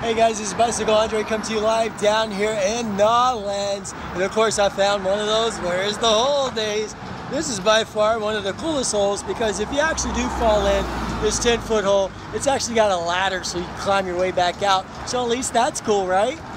Hey guys, this is Bicycle Andre coming to you live down here in Nolens. And of course I found one of those where's the hole days. This is by far one of the coolest holes because if you actually do fall in this 10-foot hole, it's actually got a ladder so you can climb your way back out. So at least that's cool, right?